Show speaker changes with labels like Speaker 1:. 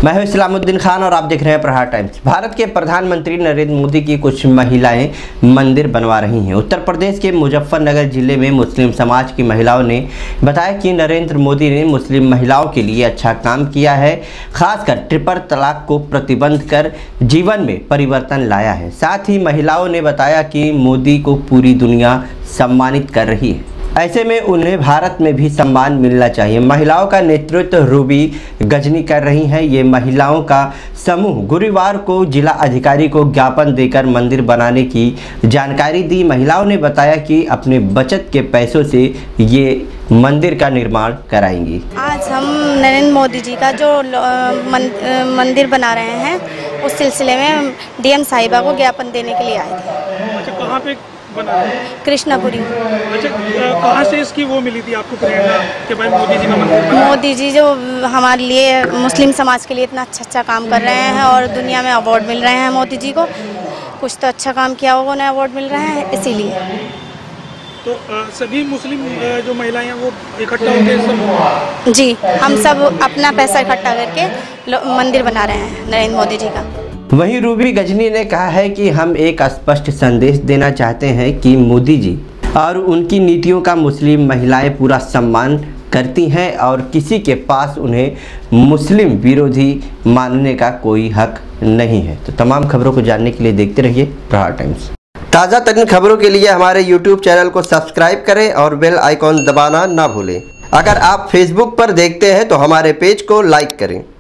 Speaker 1: मैं हूं इस्लामुद्दीन खान और आप देख रहे हैं प्रहार टाइम्स। भारत के प्रधानमंत्री नरेंद्र मोदी की कुछ महिलाएं मंदिर बनवा रही हैं। उत्तर प्रदेश के मुजफ्फरनगर जिले में मुस्लिम समाज की महिलाओं ने बताया कि नरेंद्र मोदी ने मुस्लिम महिलाओं के लिए अच्छा काम किया है, खासकर ट्रिपल तलाक को प्रतिबंध कर जीवन में परिवर्तन लाया है। साथ ही महिलाओं ने बताया कि मोदी को पूरी दुनिया सम्मानित कर रही है, ऐसे में उन्हें भारत में भी सम्मान मिलना चाहिए। महिलाओं का नेतृत्व रूबी गजनी कर रही हैं। ये महिलाओं का समूह गुरुवार को जिला अधिकारी को ज्ञापन देकर मंदिर बनाने की जानकारी दी। महिलाओं ने बताया कि अपने बचत के पैसों से ये मंदिर का निर्माण कराएंगी।
Speaker 2: आज हम नरेंद्र मोदी जी का जो मंदिर बना रहे हैं उस सिलसिले में डीएम साहिबा को ज्ञापन देने के लिए आए थे।
Speaker 3: अच्छा, कहाँ पे बना है?
Speaker 2: कृष्णापुरी।
Speaker 3: अच्छा, कहाँ से इसकी वो मिली थी आपको प्रेरणा कि भाई मोदी जी का मंदिर बनाएं?
Speaker 2: मोदी जी जो हमारे लिए मुस्लिम समाज के लिए इतना अच्छा काम कर रहे हैं और दुनिया में अवार्ड मिल रहे हैं मोदी जी को, कुछ तो अच्छा काम किया होगा, उन्हें अवार्ड मिल रहे हैं इसीलिए।
Speaker 3: तो सभी मुस्लिम जो महिलाएं हैं वो इकट्ठा होकर
Speaker 2: जी हम सब अपना पैसा इकट्ठा करके मंदिर बना रहे हैं नरेंद्र मोदी जी का।
Speaker 1: वहीं रूबी गजनी ने कहा है कि हम एक स्पष्ट संदेश देना चाहते हैं कि मोदी जी और उनकी नीतियों का मुस्लिम महिलाएं पूरा सम्मान करती हैं और किसी के पास उन्हें मुस्लिम विरोधी मानने का कोई हक नहीं है। तो तमाम खबरों को जानने के लिए देखते रहिए प्रहार टाइम्स। ताज़ा तरीन खबरों के लिए हमारे YouTube चैनल को सब्सक्राइब करें और बेल आइकॉन दबाना ना भूलें। अगर आप Facebook पर देखते हैं तो हमारे पेज को लाइक करें।